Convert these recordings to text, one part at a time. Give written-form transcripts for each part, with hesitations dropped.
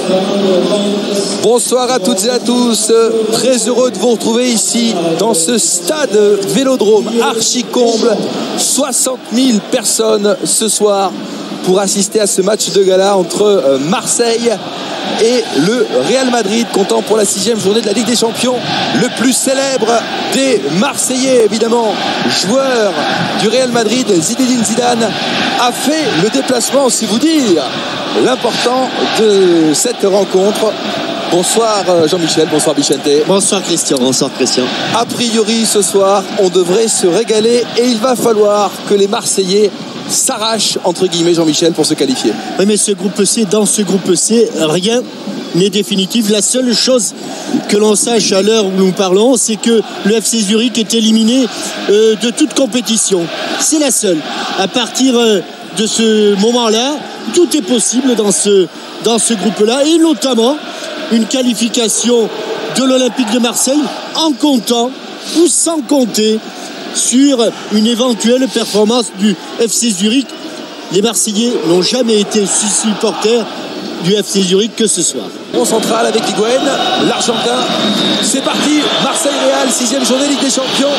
Bonsoir à toutes et à tous, très heureux de vous retrouver ici dans ce stade Vélodrome archi-comble, 60 000 personnes ce soir pour assister à ce match de gala entre Marseille et le Real Madrid, comptant pour la 6e journée de la Ligue des Champions le plus célèbre des Marseillais, évidemment, joueur du Real Madrid, Zinedine Zidane, a fait le déplacement, si vous dire l'important de cette rencontre. Bonsoir Jean-Michel, bonsoir Bichente. Bonsoir Christian. Bonsoir Christian. A priori ce soir, on devrait se régaler et il va falloir que les Marseillais s'arrachent, entre guillemets, Jean-Michel, pour se qualifier. Oui, mais ce groupe C, dans ce groupe C, rien n'est définitif. La seule chose que l'on sache à l'heure où nous parlons, c'est que le FC Zurich est éliminé de toute compétition. C'est la seule. À partir de ce moment-là, tout est possible dans ce groupe-là, et notamment une qualification de l'Olympique de Marseille en comptant ou sans compter sur une éventuelle performance du FC Zurich. Les Marseillais n'ont jamais été supporters du FC Zurich que ce soir. On central avec Higuaín, l'Argentin. C'est parti, Marseille-Real, 6e journée Ligue des Champions.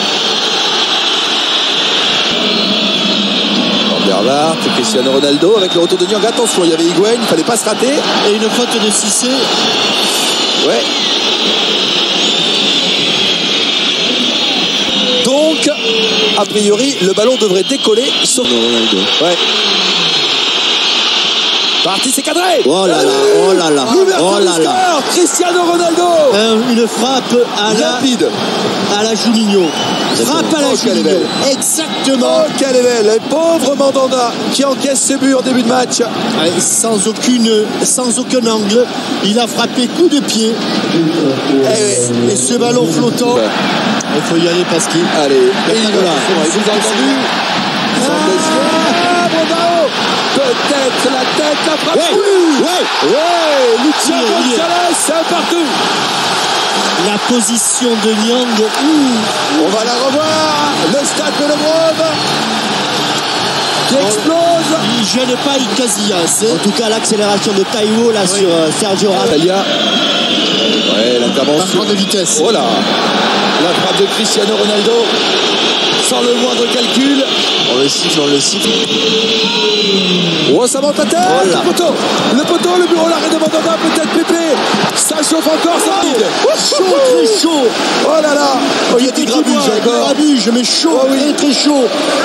Vandervaart, Cristiano Ronaldo avec le retour de Niang. Attention, il y avait Higuaín, il ne fallait pas se rater. Et une faute de Cissé. Ouais. Donc, a priori, le ballon devrait décoller sur Ronaldo. Ouais. Parti, c'est cadré. Oh là là, oh là là, oh là là. Cristiano Ronaldo. Une frappe rapide à la Juninho. Frappe à la Juninho. Exactement. Oh, quelle est belle. Et pauvre Mandanda qui encaisse ce but en début de match. Sans aucun angle. Il a frappé coup de pied. Et ce ballon flottant. Il faut y aller parce qu'il. Allez, et il voilà. Vous avez entendu peut-être la tête, la frappe. Ouais, Lucio Gonzalez, c'est un partout. La position de Niang. On va la revoir. Le stade Vélodrome qui explose. Il ne gêne pas Casillas. En tout cas, l'accélération de Taiwo là sur Sergio Ramos. Ouais, l'intervention de vitesse. Voilà. La frappe de Cristiano Ronaldo sans le moindre calcul. On le siffle. Oh, ça monte à terre. Le poteau, le bureau, l'arrêt de Mandanda, peut-être Pépé. Ça chauffe encore, ça vide. Chaud, très chaud. Oh là là. Oh, il y a des grabuges encore. Grabuge, mais chaud, oh, oui. très chaud.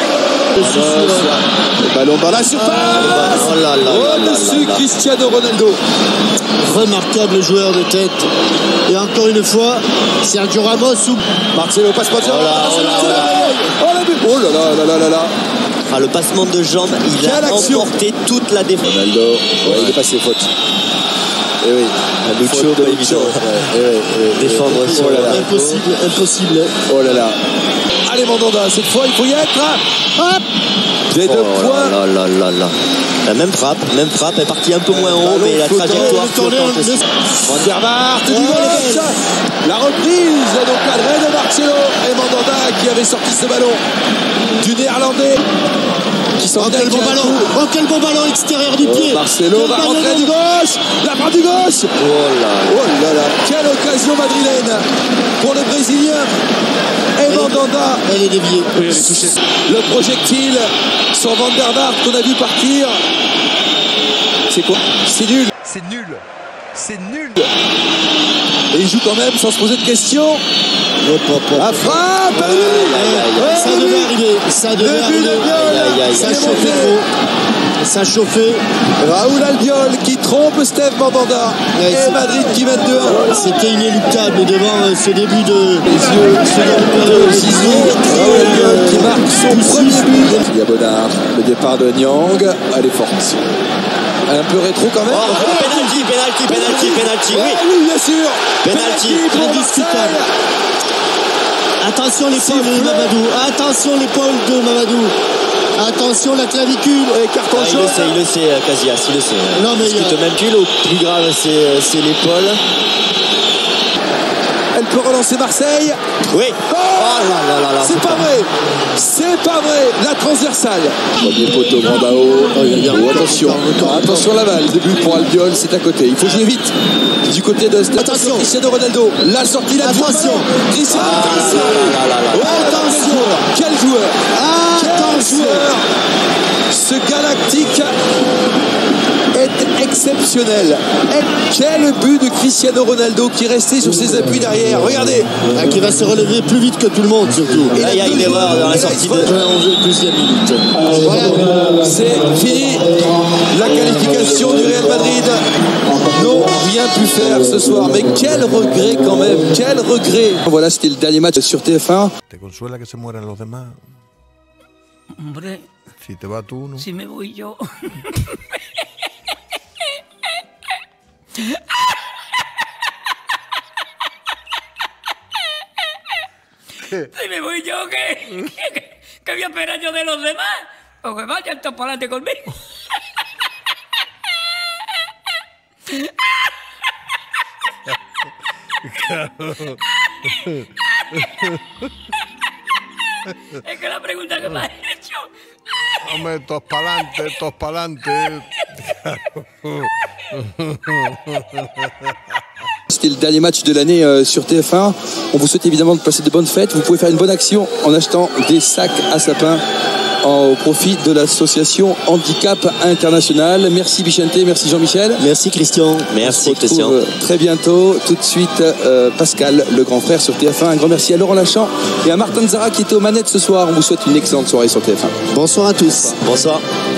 Le ballon dans la surface. Au-dessus, Cristiano Ronaldo. Remarquable joueur de tête. Et encore une fois, Sergio Ramos ou Marcelo passe pas bien. Oh là là. Ah, le passement de jambes, il a emporté toute la défense. Ronaldo, ouais, il est passé faute. Et oui, Lucho, pas évident. Défendre sur impossible. Oh là là. Allez Mandanda, cette fois il faut y être. Hop. Des 2 points. La même frappe est partie un peu moins haut, mais la trajectoire flottante aussi. Vandervaart, la reprise donc cadrée de Marcelo et Mandanda qui avait sorti ce ballon du Néerlandais qui s'en vient. Quel bon ballon extérieur du pied. Marcelo va rentrer du gauche, la frappe du gauche. Oh là là, quelle occasion madrilène pour le Brésilien. Et Mandanda, elle est déviée. Oui, elle est touchée. Le projectile sur Vandervaart qu'on a vu partir. C'est quoi? C'est nul. Et il joue quand même sans se poser de questions. La frappe. Ça devait arriver. Ça chauffait. Raoul Albiol qui trompe Steve Mandanda. Et Madrid qui mène 2-1. C'était inéluctable devant ce début de Zizou. Raoul Albiol qui marque son premier but. Il y a Bonnard. Le départ de Niang. Elle est forte. Un peu rétro quand même. Penalty, oui, bien sûr. Penalty, indiscutable. Attention l'épaule de Mamadou. Attention la clavicule. Et carton jaune. Il le sait, Casillas, il le sait. Non, mais il te même plus, le plus grave, c'est l'épaule. Elle peut relancer Marseille. Oui. Oh, c'est pas vrai. C'est pas vrai. La transversale. Premier poteau, Brandao. Attention Laval. Début pour Albiol, c'est à côté. Il faut jouer vite. Du côté de attention. Cristiano Ronaldo. La sortie, la attention. Cristiano. Attention. Quel joueur. Attention. Ce galactique est exceptionnel. Quel but de Cristiano Ronaldo qui restait sur ses appuis derrière. Regardez. Qui va se relever plus vite que tout le monde surtout. Et là, il y a une erreur dans la sortie de 12e minute. Voilà. C'est fini. La qualification du Real Madrid n'ont rien pu faire ce soir. Mais quel regret quand même. Quel regret. Voilà, c'était le dernier match sur TF1. ¿Te consuela que se mueran los demás? Hombre, Si te vas tú, ¿no? si me voy yo. Si me voy yo, ¿qué voy a esperar yo de los demás? O que vayan todos para adelante conmigo. Es que la pregunta que me has hecho. Hombre, todos pa'lante, todos pa'lante. C'était le dernier match de l'année sur TF1. On vous souhaite évidemment de passer de bonnes fêtes. Vous pouvez faire une bonne action en achetant des sacs à sapin au profit de l'association Handicap International. Merci Bichente, merci Jean-Michel. Merci Christian. Merci On se Christian. retrouve très bientôt. Tout de suite, Pascal, le grand frère sur TF1. Un grand merci à Laurent Lachamp et à Martin Zara qui était aux manettes ce soir. On vous souhaite une excellente soirée sur TF1. Bonsoir à tous. Bonsoir.